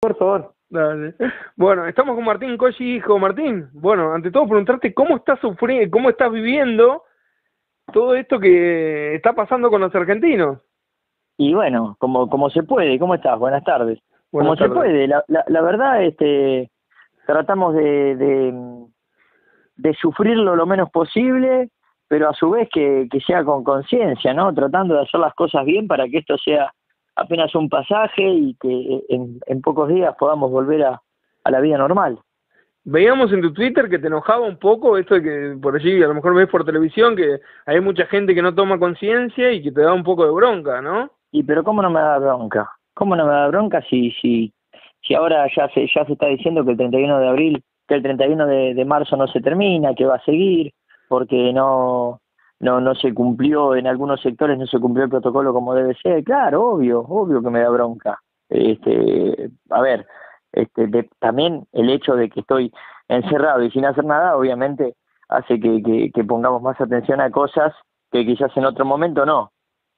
Por favor. Dale. Bueno, estamos con Martín Cosci, hijo. Martín, bueno, ante todo preguntarte cómo estás sufriendo, cómo estás viviendo todo esto que está pasando con los argentinos. Y bueno, como se puede. ¿Cómo estás? Buenas tardes. Buenas Como se tardes. puede, la verdad, tratamos de sufrirlo lo menos posible, pero a su vez que sea con conciencia, ¿no? Tratando de hacer las cosas bien para que esto sea apenas un pasaje y que en pocos días podamos volver a la vida normal. Veíamos en tu Twitter que te enojaba un poco esto de que por allí a lo mejor ves por televisión que hay mucha gente que no toma conciencia y que te da un poco de bronca, ¿no? Y pero ¿cómo no me da bronca? ¿Cómo no me da bronca si ahora ya se está diciendo que el 31 de abril, que el 31 de marzo no se termina, que va a seguir, porque no se cumplió, en algunos sectores no se cumplió el protocolo como debe ser? Claro, obvio que me da bronca. A ver, también el hecho de que estoy encerrado y sin hacer nada, obviamente hace que pongamos más atención a cosas que quizás en otro momento no.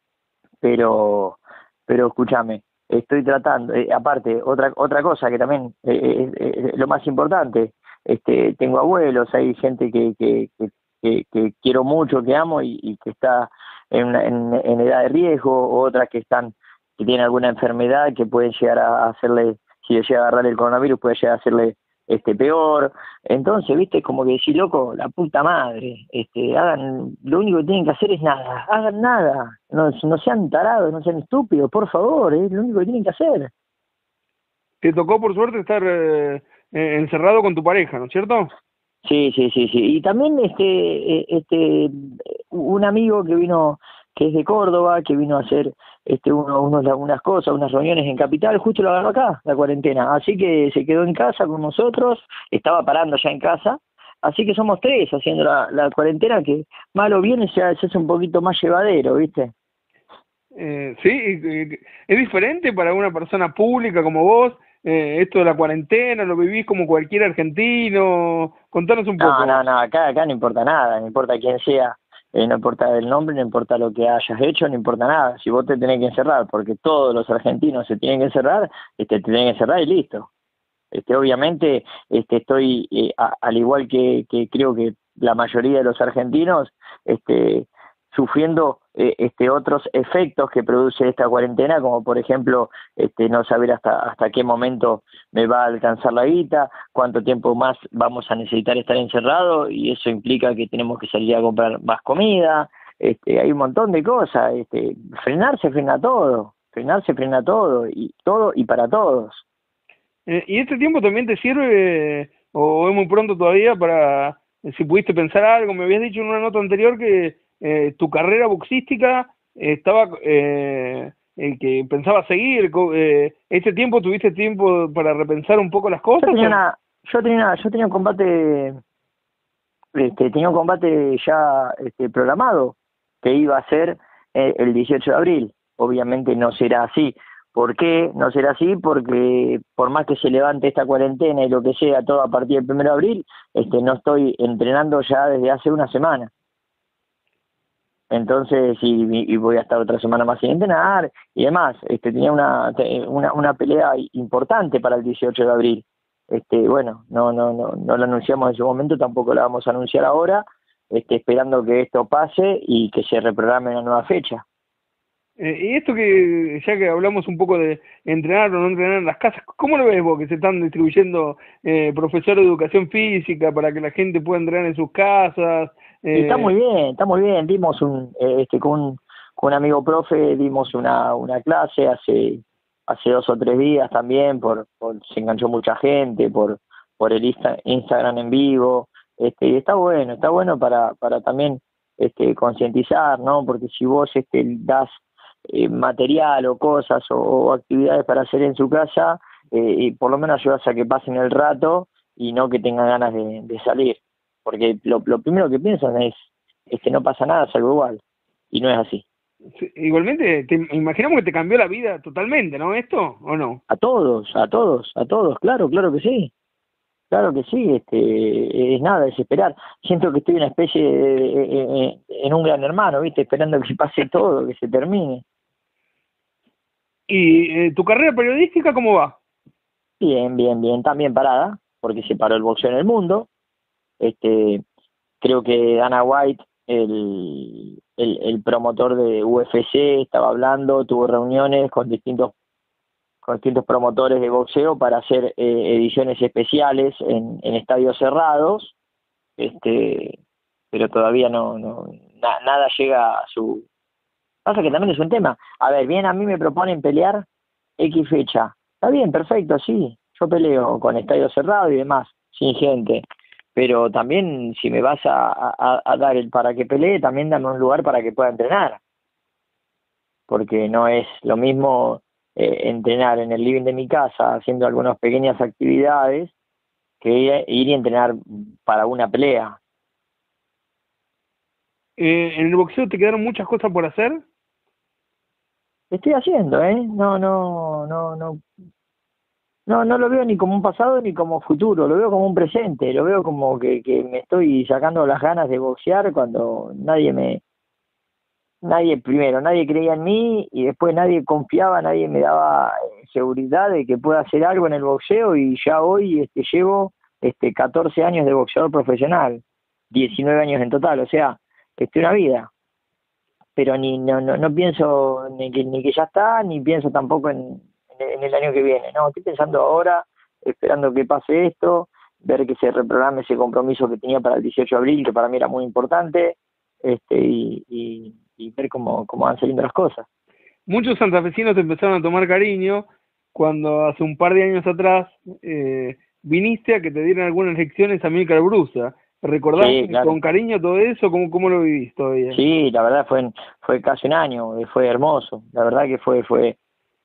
Pero escúchame, estoy tratando, aparte, otra cosa que también es lo más importante, tengo abuelos, hay gente que quiero mucho, que amo y que está en edad de riesgo, otras que tienen alguna enfermedad que pueden llegar a hacerle, si le llega a agarrar el coronavirus, puede llegar a hacerle peor. Entonces, viste, como que decir, loco, la puta madre, hagan, lo único que tienen que hacer es nada, hagan nada, no sean tarados, no sean estúpidos, por favor, es lo único que tienen que hacer. Te tocó por suerte estar encerrado con tu pareja, ¿no es cierto? Sí. Y también un amigo que vino, que es de Córdoba, que vino a hacer unas cosas, unas reuniones en Capital, justo lo agarró acá, la cuarentena. Así que se quedó en casa con nosotros, estaba parando ya en casa. Así que somos tres haciendo la cuarentena, que mal o bien se hace un poquito más llevadero, ¿viste? Sí, es diferente para una persona pública como vos, esto de la cuarentena, lo vivís como cualquier argentino, contanos un poco. No, acá no importa nada, no importa quién sea, no importa el nombre, no importa lo que hayas hecho, no importa nada. Si vos te tenés que encerrar, porque todos los argentinos se tienen que encerrar, te tienen que encerrar y listo. Obviamente, estoy, al igual que creo que la mayoría de los argentinos, sufriendo otros efectos que produce esta cuarentena, como por ejemplo, no saber hasta qué momento me va a alcanzar la guita, cuánto tiempo más vamos a necesitar estar encerrado, y eso implica que tenemos que salir a comprar más comida. Hay un montón de cosas. Frenarse frena todo y para todos. ¿Y este tiempo también te sirve, o es muy pronto todavía para, si pudiste pensar algo? Me habías dicho en una nota anterior que tu carrera boxística estaba, que pensabas seguir. ¿Este tiempo tuviste tiempo para repensar un poco las Yo cosas? tenía una, yo tenía un combate, tenía un combate ya programado que iba a ser el 18 de abril. Obviamente no será así. ¿Por qué no será así? Porque por más que se levante esta cuarentena y lo que sea todo a partir del 1 de abril, no estoy entrenando ya desde hace una semana. Entonces, y voy a estar otra semana más sin entrenar y demás. Tenía una pelea importante para el 18 de abril. Bueno, no la anunciamos en su momento, tampoco la vamos a anunciar ahora, esperando que esto pase y que se reprograme una nueva fecha. Y esto que, ya que hablamos un poco de entrenar o no entrenar en las casas, ¿cómo lo ves vos que se están distribuyendo profesores de educación física para que la gente pueda entrenar en sus casas? Y está muy bien, está muy bien. Dimos con un amigo profe, dimos una clase hace 2 o 3 días también, se enganchó mucha gente por el Instagram en vivo. Y está bueno para también concientizar, ¿no? Porque si vos das material o cosas o actividades para hacer en su casa, y por lo menos ayudas a que pasen el rato y no que tengan ganas de salir. Porque lo primero que piensan es que no pasa nada, salgo igual. Y no es así. Sí, igualmente, imaginamos que te cambió la vida totalmente, ¿no? ¿Esto o no? A todos, claro que sí. Claro que sí, es nada, es esperar. Siento que estoy en una especie en un gran hermano, ¿viste? Esperando que pase todo, que se termine. ¿Y tu carrera periodística cómo va? Bien, bien, bien, también parada, porque se paró el boxeo en el mundo. Este, Creo que Dana White, el promotor de UFC, estaba hablando, tuvo reuniones con distintos promotores de boxeo para hacer ediciones especiales en estadios cerrados, este, pero todavía nada llega a su... Pasa que también es un tema. A ver, bien, a mí me proponen pelear X fecha. Está bien, perfecto, sí. Yo peleo con estadio cerrado y demás, sin gente. Pero también, si me vas a dar el para que pelee, también dame un lugar para que pueda entrenar. Porque no es lo mismo entrenar en el living de mi casa haciendo algunas pequeñas actividades que ir y entrenar para una pelea. ¿En el boxeo te quedaron muchas cosas por hacer? Estoy haciendo, ¿eh? No lo veo ni como un pasado ni como futuro, lo veo como un presente, lo veo como que me estoy sacando las ganas de boxear cuando primero, nadie creía en mí y después nadie confiaba, nadie me daba seguridad de que pueda hacer algo en el boxeo y ya hoy llevo 14 años de boxeador profesional, 19 años en total, o sea, una vida, pero no pienso ni que ya está, ni pienso tampoco en el año que viene, no, estoy pensando ahora, esperando que pase esto, ver que se reprograme ese compromiso que tenía para el 18 de abril, que para mí era muy importante, y ver cómo van saliendo las cosas. Muchos santafesinos te empezaron a tomar cariño cuando hace un par de años atrás viniste a que te dieran algunas lecciones a Milcar Brusa. ¿Recordás Sí, claro. con cariño todo eso? ¿Cómo lo vivís todavía? Sí, la verdad fue casi un año, fue hermoso. La verdad que fue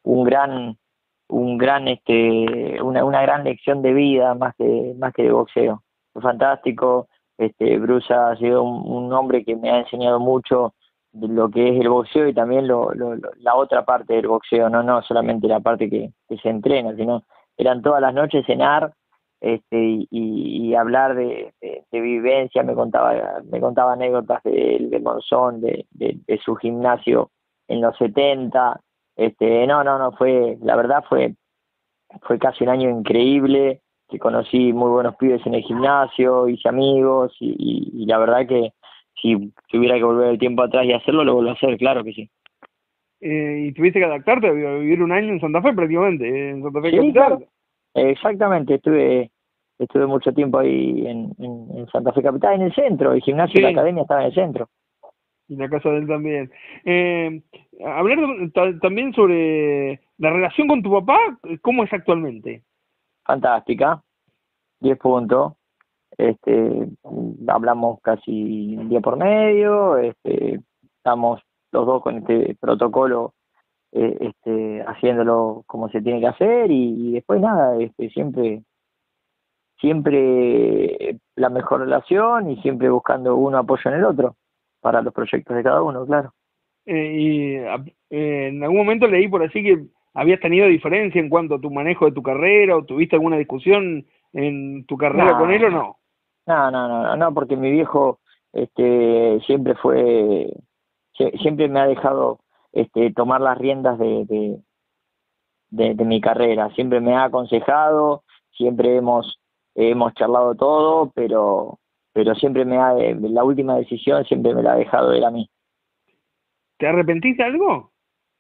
una gran lección de vida más que de boxeo. Fue fantástico. Bruce ha sido un hombre que me ha enseñado mucho de lo que es el boxeo y también la otra parte del boxeo, no solamente la parte que se entrena, sino eran todas las noches cenar y hablar de vivencia. Me contaba anécdotas de Monzón, de su gimnasio en los 70. No, la verdad fue casi un año increíble, que conocí muy buenos pibes en el gimnasio, hice amigos y la verdad que si tuviera que volver el tiempo atrás y hacerlo, lo vuelvo a hacer, claro que sí. Y tuviste que adaptarte a vivir un año en Santa Fe prácticamente, en Santa Fe Sí, Capital. claro, exactamente, estuve mucho tiempo ahí en Santa Fe Capital, en el centro, el gimnasio y la Sí, academia estaba en el centro. y la casa de él también. Hablar también sobre la relación con tu papá, ¿cómo es actualmente? Fantástica, 10 puntos. Hablamos casi un día por medio, estamos los dos con este protocolo, haciéndolo como se tiene que hacer y después nada, siempre la mejor relación y siempre buscando uno apoyo en el otro para los proyectos de cada uno, claro. En algún momento leí por así que habías tenido diferencia en cuanto a tu manejo de tu carrera o tuviste alguna discusión en tu carrera con él o No, no. no, porque mi viejo siempre siempre me ha dejado tomar las riendas de mi carrera, siempre me ha aconsejado, siempre hemos charlado todo, pero siempre la última decisión siempre me la ha dejado él a mí. ¿Te arrepentís de algo?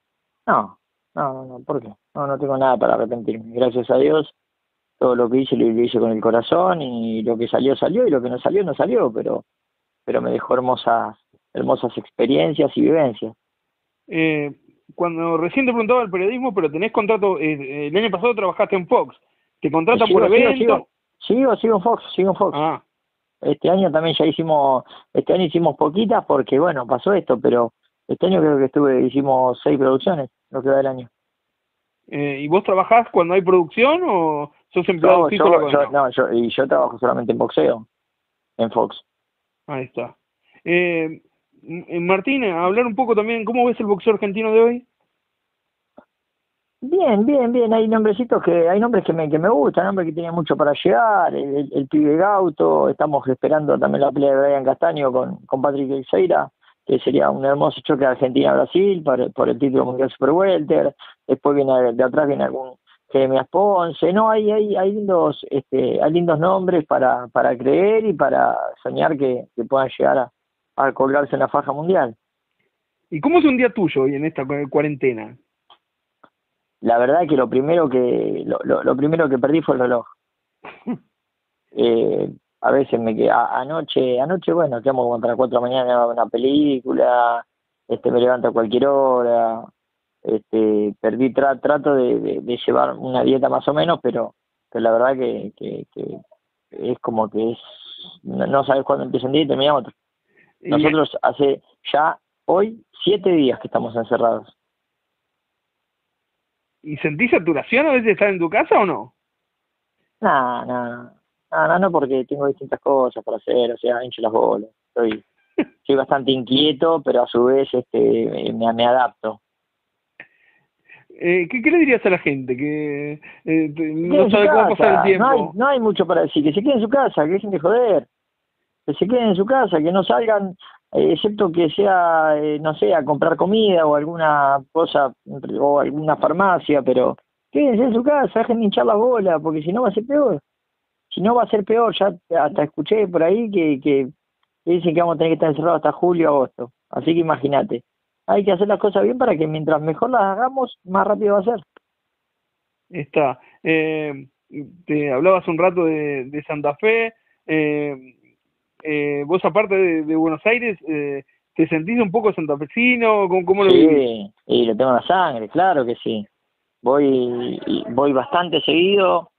No, ¿por qué? No tengo nada para arrepentirme, gracias a Dios. Todo lo que hice lo hice con el corazón y lo que salió y lo que no salió no salió, pero me dejó hermosas experiencias y vivencias. Eh, Cuando recién te preguntaba el periodismo, pero tenés contrato, el año pasado trabajaste en Fox, ¿te contratan por evento? Sigo en Fox. Ah, Este año también este año hicimos poquitas porque bueno, pasó esto, pero este año creo que hicimos 6 producciones, lo que va del año. ¿y vos trabajás cuando hay producción o sos empleado fijo? Yo trabajo solamente en boxeo, en Fox. Ahí está. Martín, hablar un poco también, ¿cómo ves el boxeo argentino de hoy? Bien, hay nombres que me gustan, nombres que tienen mucho para llegar, el pibe Gauto, estamos esperando también la pelea de Brian Castaño con Patrick Teixeira, que sería un hermoso choque Argentina-Brasil por el título mundial Super Welter. Después de atrás viene Jeremías Ponce, no, hay lindos nombres para creer y para soñar que puedan llegar a colgarse en la faja mundial. ¿Y cómo es un día tuyo hoy en esta cuarentena? La verdad que lo primero que perdí fue el reloj. A veces me queda anoche, bueno, quedamos como hasta las 4 de la mañana a ver una película, me levanto a cualquier hora, perdí, trato de llevar una dieta más o menos, pero la verdad que es como que no sabes cuándo empieza un día y termina otro. Nosotros hace ya hoy 7 días que estamos encerrados. ¿Y sentís saturación a veces de estar en tu casa o no? No, porque tengo distintas cosas para hacer, o sea, hincho las bolas. Soy bastante inquieto, pero a su vez me adapto. ¿Qué le dirías a la gente que no sabe cómo pasar el tiempo? No hay mucho para decir, que se queden en su casa, que dejen de joder, que se queden en su casa, que no salgan, excepto que sea, no sé, a comprar comida o alguna cosa, o alguna farmacia, pero quédense en su casa, dejen de hinchar las bolas, porque si no va a ser peor. Si no va a ser peor, ya hasta escuché por ahí que dicen que vamos a tener que estar encerrados hasta julio, agosto. Así que imagínate, hay que hacer las cosas bien para que mientras mejor las hagamos, más rápido va a ser. Está. Te hablabas un rato de Santa Fe. Vos, aparte de Buenos Aires, ¿te sentís un poco santafesino? ¿Cómo lo vivís? Sí, y lo tengo en la sangre, claro que sí. Voy bastante seguido,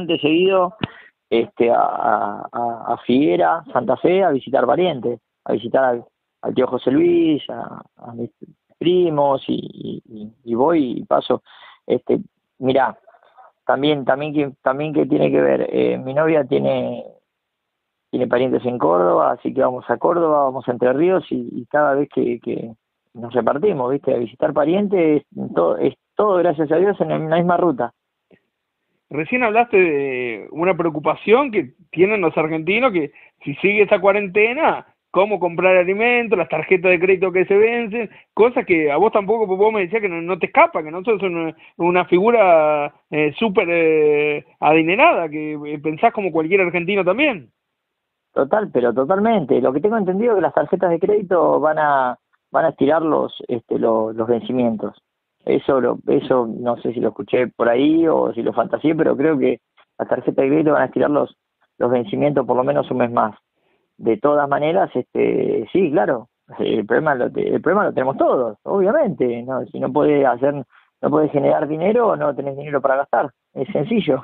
a Figuera, Santa Fe, a visitar parientes, a visitar al tío José Luis, a mis primos, y voy y paso. Mirá, también que tiene que ver, mi novia tiene parientes en Córdoba, así que vamos a Córdoba, vamos a Entre Ríos, y cada vez que nos repartimos, ¿viste? A visitar parientes, es todo, gracias a Dios, en la misma ruta. Recién hablaste de una preocupación que tienen los argentinos, que si sigue esta cuarentena, cómo comprar alimentos, las tarjetas de crédito que se vencen, cosas que a vos tampoco, vos me decías que no te escapa, que no sos una figura súper adinerada, que pensás como cualquier argentino también. Pero totalmente. Lo que tengo entendido es que las tarjetas de crédito van a estirar los vencimientos. Eso no sé si lo escuché por ahí o si lo fantaseé, pero creo que las tarjetas de crédito van a estirar los vencimientos por lo menos un mes más. De todas maneras, sí, claro, el problema lo tenemos todos, obviamente. No, si no puedes generar dinero, no tenés dinero para gastar. Es sencillo.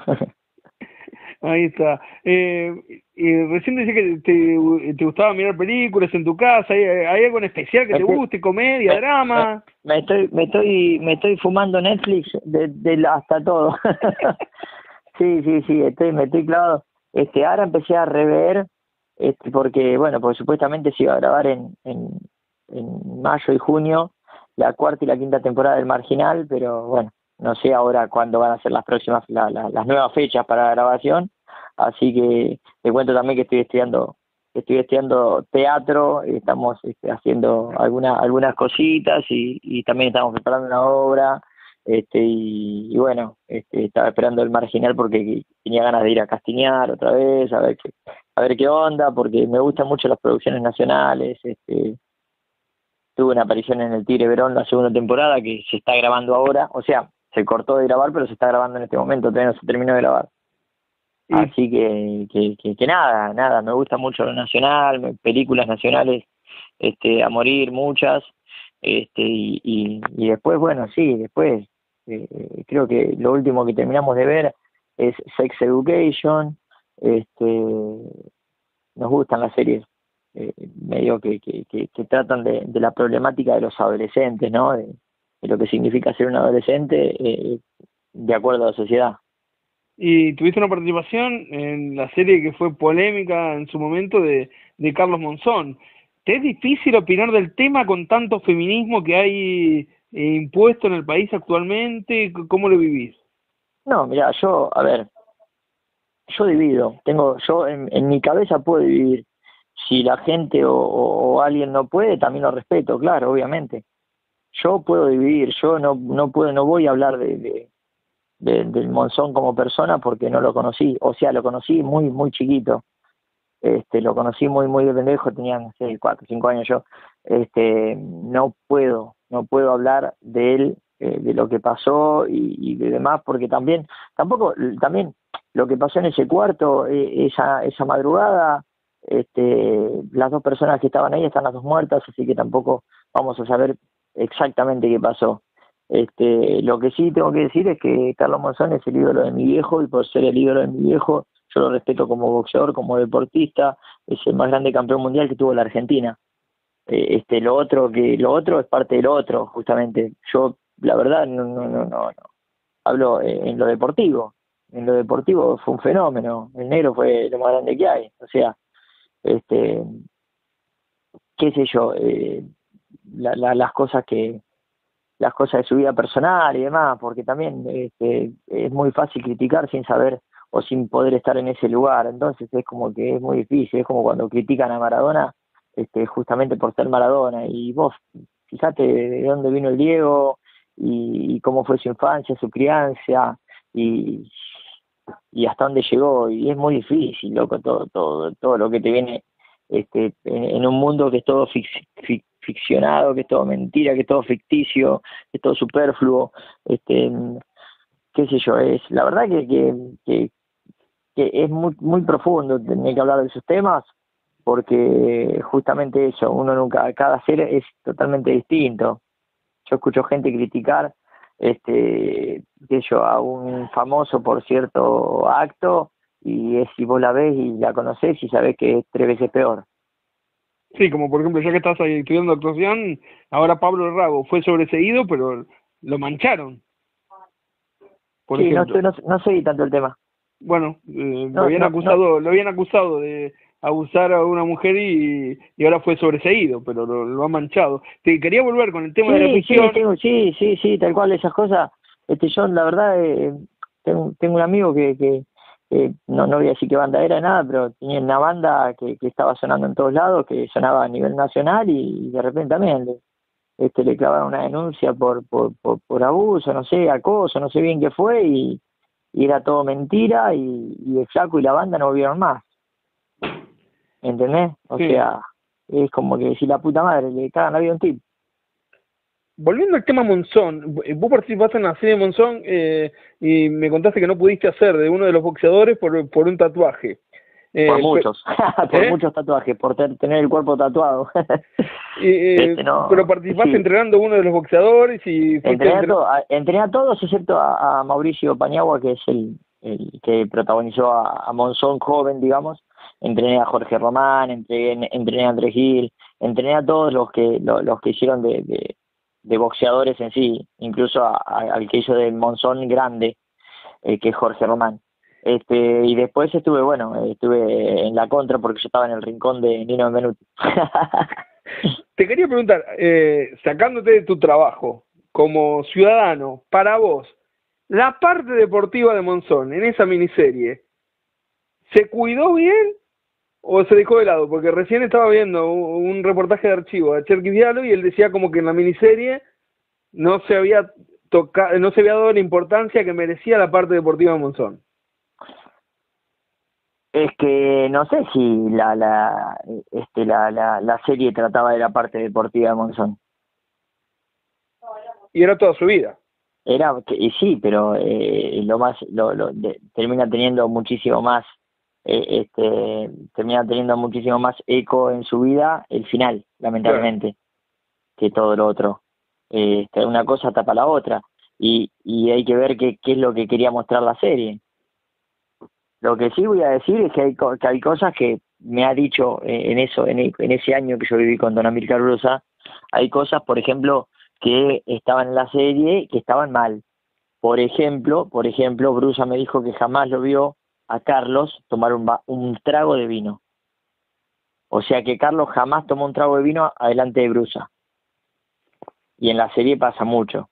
Ahí está. Recién decía que te gustaba mirar películas en tu casa. ¿Hay algo en especial que te guste? ¿Comedia, drama? Me estoy fumando Netflix hasta todo. Sí, me estoy clavado. Ahora empecé a rever, porque supuestamente se iba a grabar en mayo y junio la 4ª y la 5ª temporada del Marginal, pero bueno, no sé ahora cuándo van a ser las próximas, las nuevas fechas para la grabación, así que te cuento también que estoy estudiando teatro, estamos haciendo algunas cositas y también estamos preparando una obra, y bueno, estaba esperando el Marginal porque tenía ganas de ir a castiñar otra vez, a ver qué onda, porque me gustan mucho las producciones nacionales. Tuve una aparición en El Tigre Verón la 2ª temporada que se está grabando ahora, o sea, se cortó de grabar, pero se está grabando en este momento, todavía no se terminó de grabar. Así que nada, me gusta mucho lo nacional, películas nacionales a morir, muchas, y después, bueno, sí, después creo que lo último que terminamos de ver es Sex Education. Nos gustan las series medio que tratan de la problemática de los adolescentes, ¿no? De lo que significa ser un adolescente de acuerdo a la sociedad. Y tuviste una participación en la serie que fue polémica en su momento de Carlos Monzón. ¿Te es difícil opinar del tema con tanto feminismo que hay impuesto en el país actualmente? ¿Cómo lo vivís? No, mira, yo divido. Yo en mi cabeza puedo dividir. Si la gente o alguien no puede, también lo respeto, claro, obviamente. Yo puedo dividir, yo no voy a hablar del Monzón como persona porque no lo conocí, o sea, lo conocí muy, muy chiquito. Lo conocí muy, muy de pendejo, tenía, no sé, 4 o 5 años yo. No puedo hablar de él, de lo que pasó y de demás, porque también lo que pasó en ese cuarto, esa madrugada, las 2 personas que estaban ahí están las 2 muertas, así que tampoco vamos a saber exactamente qué pasó. Lo que sí tengo que decir es que Carlos Monzón es el ídolo de mi viejo, y por ser el ídolo de mi viejo, yo lo respeto como boxeador, como deportista. Es el más grande campeón mundial que tuvo la Argentina. Lo otro es parte de lo otro, justamente. Yo, la verdad, no. Hablo en lo deportivo. En lo deportivo fue un fenómeno. El negro fue lo más grande que hay. O sea, qué sé yo, las cosas de su vida personal y demás, porque también es muy fácil criticar sin saber o sin poder estar en ese lugar. Entonces es como que es muy difícil. Es como cuando critican a Maradona, justamente por ser Maradona. Y vos fíjate de dónde vino el Diego, y cómo fue su infancia, su crianza, y, y hasta dónde llegó. Y es muy difícil, loco, todo lo que te viene en un mundo que es todo ficcionado, que es todo mentira, que es todo ficticio, que es todo superfluo. Qué sé yo, es la verdad que es muy, muy profundo tener que hablar de esos temas, porque justamente eso, uno nunca, cada ser es totalmente distinto. Yo escucho gente criticar, qué sé yo, a un famoso por cierto acto, y es si vos la ves y la conocés y sabés que es 3 veces peor. Sí, como por ejemplo, ya que estás ahí estudiando actuación, ahora Pablo Rago fue sobreseído, pero lo mancharon, por Sí, ejemplo. no seguí tanto el tema. Bueno, No, no, no. lo habían acusado de abusar a una mujer y ahora fue sobreseído, pero lo ha manchado. Te quería volver con el tema de la ficción. Sí, tal cual, esas cosas. Yo, la verdad, tengo un amigo que no voy a decir qué banda era, nada, pero tenía una banda que estaba sonando en todos lados, que sonaba a nivel nacional, y de repente también le clavaron una denuncia por abuso, no sé, acoso, no sé bien qué fue, y era todo mentira, y el flaco y la banda no volvieron más. ¿Entendés? O Sí. sea, es como que si la puta madre le cagan la vida a un tipo. Volviendo al tema Monzón, vos participaste en la serie de Monzón y me contaste que no pudiste hacer de uno de los boxeadores por un tatuaje. Por muchos, por ¿Eh? muchos tatuajes, por tener el cuerpo tatuado. No, Pero participaste sí. entrenando a uno de los boxeadores y fuiste Entrené a todos excepto a Mauricio Paniagua, que es el que protagonizó a Monzón joven, digamos. Entrené a Jorge Román, entrené a Andrés Gil, entrené a todos los que hicieron de boxeadores en sí, incluso al que hizo de Monzón grande, que es Jorge Román. Y después estuve en la contra porque yo estaba en el rincón de Nino Menuti. Te quería preguntar, sacándote de tu trabajo como ciudadano, para vos, la parte deportiva de Monzón en esa miniserie, ¿se cuidó bien o se dejó de lado? Porque recién estaba viendo un reportaje de archivo de Cherkis Diallo y él decía como que en la miniserie no se había no se había dado la importancia que merecía la parte deportiva de Monzón. Es que no sé si la serie trataba de la parte deportiva de Monzón. Y era toda su vida. Y sí, pero termina teniendo muchísimo más, termina teniendo muchísimo más eco en su vida el final, lamentablemente, que todo lo otro. Una cosa tapa la otra, y hay que ver qué es lo que quería mostrar la serie. Lo que sí voy a decir es que hay cosas que me ha dicho en ese año que yo viví con Don Amílcar Brusa. Hay cosas, por ejemplo, que estaban en la serie que estaban mal. Por ejemplo, Brusa me dijo que jamás lo vio a Carlos tomar un trago de vino. O sea que Carlos jamás tomó un trago de vino adelante de Brusa. Y en la serie pasa mucho.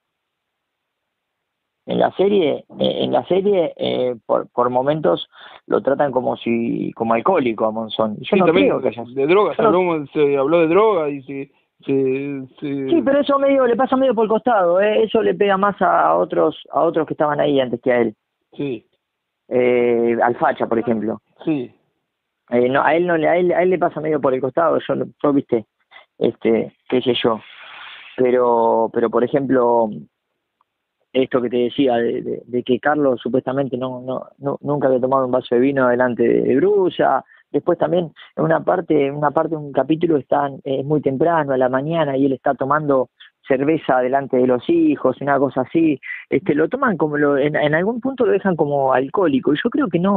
En la serie, por momentos lo tratan como alcohólico a Monzón. Yo sí, no también creo que haya... de drogas, se habló de droga y Sí, pero eso medio le pasa medio por el costado, eso le pega más a otros que estaban ahí antes que a él. Sí. Al Facha, por ejemplo. Sí. No, a él no a él le pasa medio por el costado, yo viste, qué sé yo. Pero por ejemplo, esto que te decía de que Carlos supuestamente nunca había tomado un vaso de vino delante de Brusa. Después también en una parte un capítulo es muy temprano a la mañana y él está tomando cerveza delante de los hijos, una cosa así. Lo toman como en algún punto lo dejan como alcohólico y yo creo que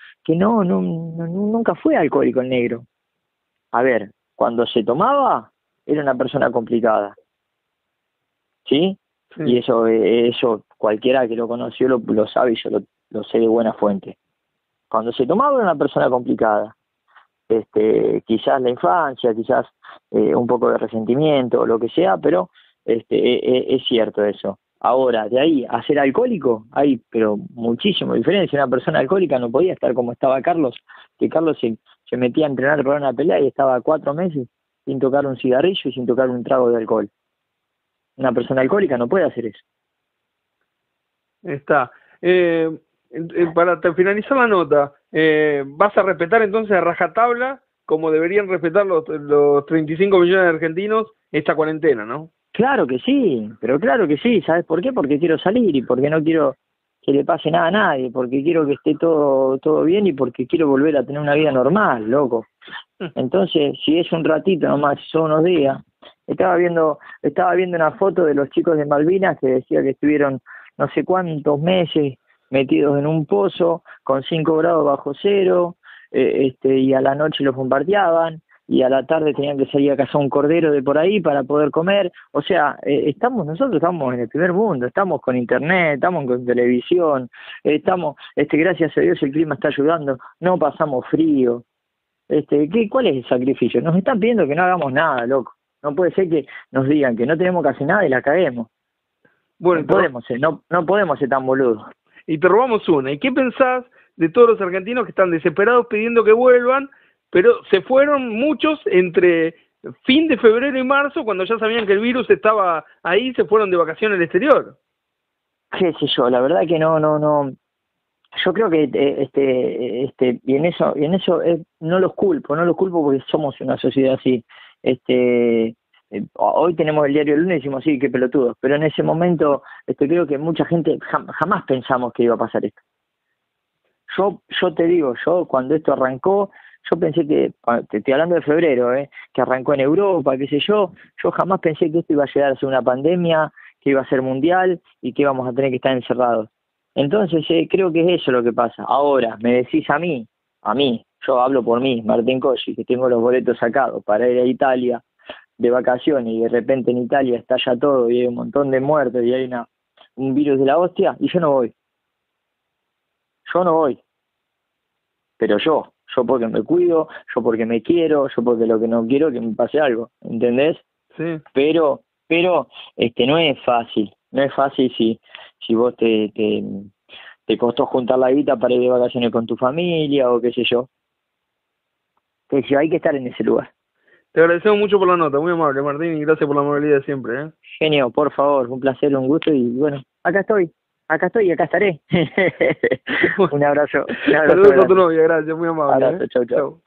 nunca fue alcohólico el negro. A ver, cuando se tomaba era una persona complicada, ¿sí? Sí. Y eso cualquiera que lo conoció lo sabe y yo lo sé de buena fuente. Cuando se tomaba era una persona complicada. Quizás la infancia, quizás un poco de resentimiento o lo que sea, pero es cierto eso. Ahora, de ahí a ser alcohólico, hay pero muchísima diferencia. Una persona alcohólica no podía estar como estaba Carlos, que Carlos se metía a entrenar para una pelea y estaba 4 meses sin tocar un cigarrillo y sin tocar un trago de alcohol. Una persona alcohólica no puede hacer eso. Está. Para finalizar la nota, ¿vas a respetar entonces a rajatabla, como deberían respetar los 35 millones de argentinos, esta cuarentena, no? Claro que sí, pero claro que sí. ¿Sabes por qué? Porque quiero salir y porque no quiero que le pase nada a nadie, porque quiero que esté todo bien y porque quiero volver a tener una vida normal, loco. Entonces, si es un ratito nomás, si son unos días. Estaba viendo una foto de los chicos de Malvinas que decía que estuvieron no sé cuántos meses metidos en un pozo con 5 grados bajo cero, y a la noche los bombardeaban y a la tarde tenían que salir a cazar un cordero de por ahí para poder comer. O sea, nosotros estamos en el primer mundo, estamos con internet, estamos con televisión, estamos, gracias a Dios el clima está ayudando, no pasamos frío. ¿Cuál es el sacrificio? Nos están pidiendo que no hagamos nada, loco. No puede ser que nos digan que no tenemos que hacer nada y la caguemos. Bueno, no podemos ser tan boludos. Y te robamos una. ¿Y qué pensás de todos los argentinos que están desesperados pidiendo que vuelvan, pero se fueron muchos entre fin de febrero y marzo, cuando ya sabían que el virus estaba ahí, se fueron de vacaciones al exterior? Qué sé yo, la verdad que no. Yo creo que y en eso no los culpo porque somos una sociedad así. Hoy tenemos el diario El Lunes y decimos sí, qué pelotudos, pero en ese momento creo que mucha gente jamás pensamos que iba a pasar esto. Yo te digo, cuando esto arrancó, yo pensé que, te estoy hablando de febrero, que arrancó en Europa, qué sé yo jamás pensé que esto iba a llegar a ser una pandemia, que iba a ser mundial y que íbamos a tener que estar encerrados. Entonces creo que es eso lo que pasa. Ahora, me decís a mí, yo hablo por mí, Martín Cosci, que tengo los boletos sacados para ir a Italia de vacaciones y de repente en Italia estalla todo y hay un montón de muertos y hay un virus de la hostia, y yo no voy. Pero yo porque me cuido, yo porque me quiero, yo porque lo que no quiero es que me pase algo, ¿entendés? Sí. Pero no es fácil si vos te costó juntar la guita para ir de vacaciones con tu familia o qué sé yo. Que si hay que estar en ese lugar. Te agradecemos mucho por la nota, muy amable, Martín, y gracias por la amabilidad siempre. Genio, por favor, un placer, un gusto y bueno, acá estoy y acá estaré. Un abrazo. Saludos a tu novia, gracias, muy amable. Abrazo, chau.